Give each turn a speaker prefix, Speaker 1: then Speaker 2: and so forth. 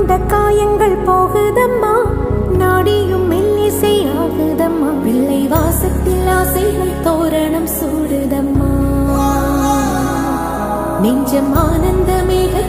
Speaker 1: கொண்ட காயங்கள் போகுதம்மா, நாடியும் மெல்லிசை ஆகுதம்மா, பிள்ளை வாசத்தில் ஆசைகள் தோரணம் சூடுதம்மா. நெஞ்சம் ஆனந்த மேக